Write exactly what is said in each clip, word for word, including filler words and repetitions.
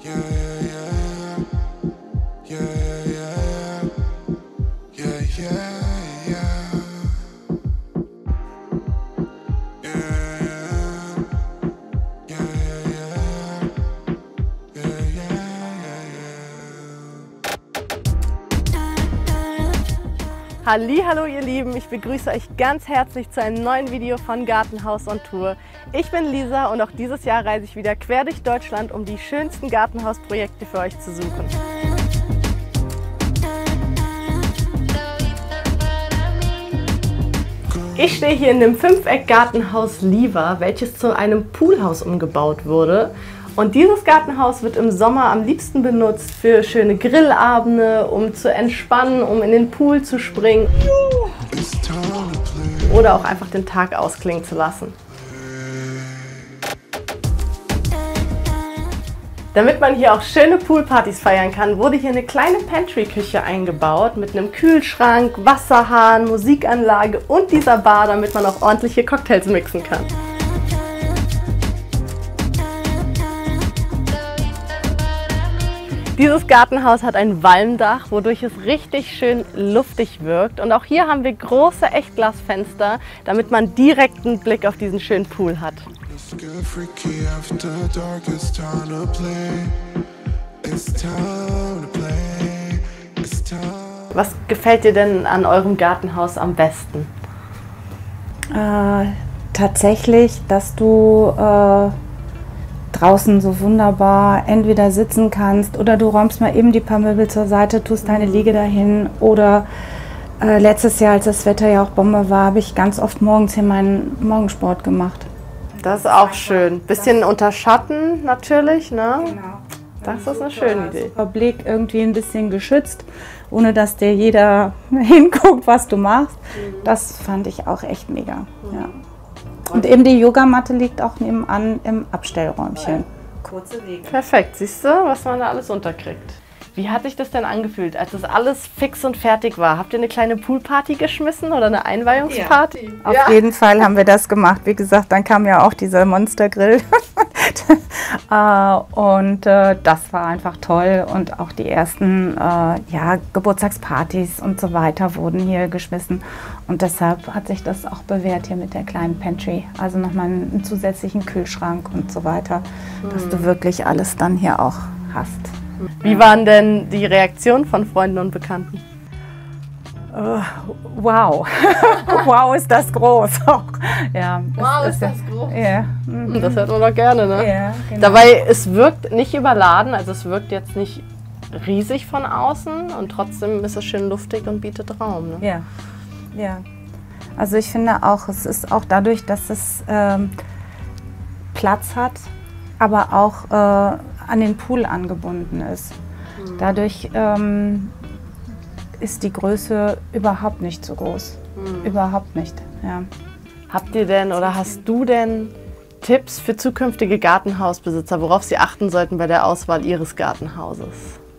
Hallihallo ihr Lieben, ich begrüße euch ganz herzlich zu einem neuen Video von Gartenhaus on Tour. Ich bin Lisa und auch dieses Jahr reise ich wieder quer durch Deutschland, um die schönsten Gartenhausprojekte für euch zu suchen. Ich stehe hier in dem Fünfeck-Gartenhaus Liva, welches zu einem Poolhaus umgebaut wurde. Und dieses Gartenhaus wird im Sommer am liebsten benutzt für schöne Grillabende, um zu entspannen, um in den Pool zu springen oder auch einfach den Tag ausklingen zu lassen. Damit man hier auch schöne Poolpartys feiern kann, wurde hier eine kleine Pantry-Küche eingebaut mit einem Kühlschrank, Wasserhahn, Musikanlage und dieser Bar, damit man auch ordentliche Cocktails mixen kann. Dieses Gartenhaus hat ein Walmdach, wodurch es richtig schön luftig wirkt. Und auch hier haben wir große Echtglasfenster, damit man direkt einen Blick auf diesen schönen Pool hat. Was gefällt dir denn an eurem Gartenhaus am besten? Äh, tatsächlich, dass du äh draußen so wunderbar entweder sitzen kannst oder du räumst mal eben die paar Möbel zur Seite, tust deine Liege dahin oder äh, letztes Jahr, als das Wetter ja auch Bombe war, habe ich ganz oft morgens hier meinen Morgensport gemacht. Das ist auch schön. Bisschen unter Schatten natürlich, ne? Genau. Das ist eine schöne Idee. Super Blick, irgendwie ein bisschen geschützt, ohne dass dir jeder hinguckt, was du machst. Das fand ich auch echt mega. Ja. Und eben die Yogamatte liegt auch nebenan im Abstellräumchen. Kurze Wege. Perfekt, siehst du, was man da alles unterkriegt. Wie hat sich das denn angefühlt, als das alles fix und fertig war? Habt ihr eine kleine Poolparty geschmissen oder eine Einweihungsparty? Ja. Auf ja. jeden Fall haben wir das gemacht. Wie gesagt, dann kam ja auch dieser Monstergrill. Und äh, das war einfach toll. Und auch die ersten äh, ja, Geburtstagspartys und so weiter wurden hier geschmissen. Und deshalb hat sich das auch bewährt hier mit der kleinen Pantry. Also nochmal einen zusätzlichen Kühlschrank und so weiter, mhm. dass du wirklich alles dann hier auch hast. Wie waren denn die Reaktionen von Freunden und Bekannten? Uh, wow. Wow, ist das groß. Ja, wow, ist, ist das groß. Ja. Mhm. Das hört man doch gerne, ne? Ja, genau. Dabei, es wirkt nicht überladen, also es wirkt jetzt nicht riesig von außen und trotzdem ist es schön luftig und bietet Raum. Ne? Ja. Ja. Also ich finde auch, es ist auch dadurch, dass es ähm, Platz hat, aber auch äh, an den Pool angebunden ist. Mhm. Dadurch ähm, ist die Größe überhaupt nicht so groß. Mhm. Überhaupt nicht. Ja. Habt ihr denn oder hast du denn Tipps für zukünftige Gartenhausbesitzer, worauf sie achten sollten bei der Auswahl ihres Gartenhauses?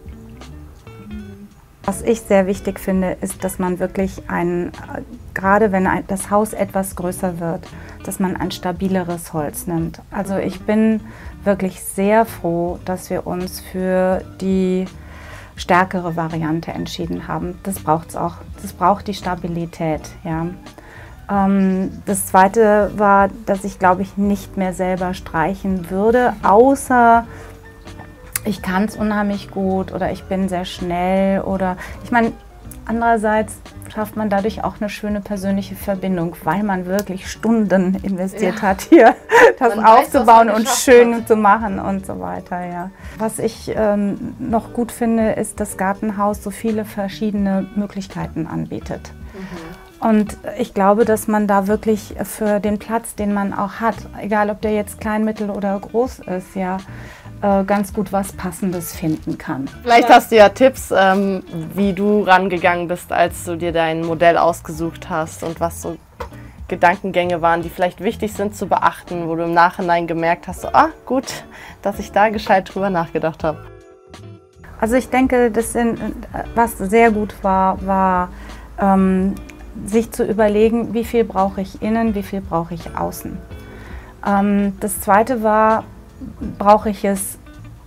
Was ich sehr wichtig finde, ist, dass man wirklich ein, gerade wenn ein, das Haus etwas größer wird, dass man ein stabileres Holz nimmt. Also ich bin wirklich sehr froh, dass wir uns für die stärkere Variante entschieden haben. Das braucht es auch. Das braucht die Stabilität. Ja. Ähm, das Zweite war, dass ich, glaube ich, nicht mehr selber streichen würde, außer ich kann es unheimlich gut oder ich bin sehr schnell oder ich meine, andererseits schafft man dadurch auch eine schöne persönliche Verbindung, weil man wirklich Stunden investiert ja. hat, hier das man aufzubauen weiß, und schön hat. zu machen und so weiter. Ja. Was ich ähm, noch gut finde, ist, dass Gartenhaus so viele verschiedene Möglichkeiten anbietet. Mhm. Und ich glaube, dass man da wirklich für den Platz, den man auch hat, egal ob der jetzt klein, mittel oder groß ist, ja, ganz gut was Passendes finden kann. Vielleicht hast du ja Tipps, ähm, wie du rangegangen bist, als du dir dein Modell ausgesucht hast und was so Gedankengänge waren, die vielleicht wichtig sind zu beachten, wo du im Nachhinein gemerkt hast, so, ah gut, dass ich da gescheit drüber nachgedacht habe. Also ich denke, das sind, was sehr gut war, war ähm, sich zu überlegen, wie viel brauche ich innen, wie viel brauche ich außen. Ähm, das Zweite war, brauche ich es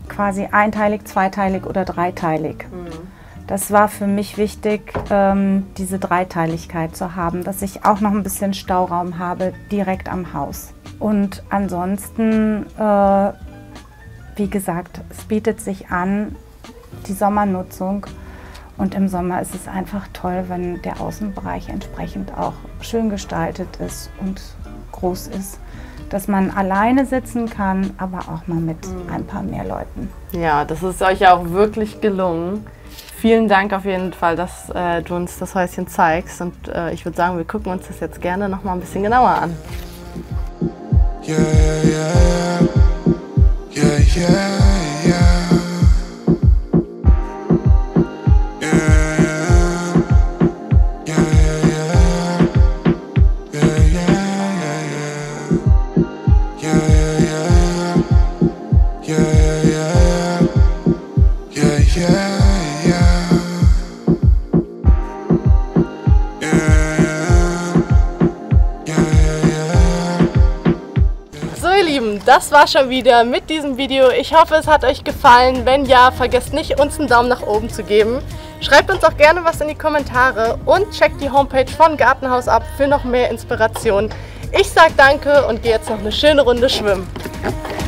quasi einteilig, zweiteilig oder dreiteilig. Mhm. Das war für mich wichtig, ähm, diese Dreiteiligkeit zu haben, dass ich auch noch ein bisschen Stauraum habe direkt am Haus. Und ansonsten, äh, wie gesagt, es bietet sich an, die Sommernutzung. Und im Sommer ist es einfach toll, wenn der Außenbereich entsprechend auch schön gestaltet ist und groß ist, dass man alleine sitzen kann, aber auch mal mit mhm. ein paar mehr Leuten. Ja, das ist euch ja auch wirklich gelungen. Vielen Dank auf jeden Fall, dass äh, du uns das Häuschen zeigst. Und äh, ich würde sagen, wir gucken uns das jetzt gerne noch mal ein bisschen genauer an. Yeah, yeah, yeah, yeah, yeah, yeah. Das war schon wieder mit diesem Video. Ich hoffe, es hat euch gefallen. Wenn ja, vergesst nicht, uns einen Daumen nach oben zu geben. Schreibt uns auch gerne was in die Kommentare und checkt die Homepage von Gartenhaus ab für noch mehr Inspiration. Ich sage danke und gehe jetzt noch eine schöne Runde schwimmen.